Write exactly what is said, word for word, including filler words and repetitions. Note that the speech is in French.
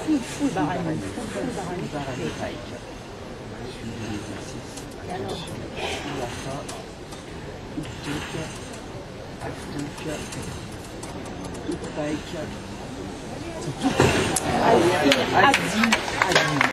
full, full barani, full, full barani. barani pike. Suivez l'exercice. Attention, à la fin, hook, hook, hook pike. Assis, assis.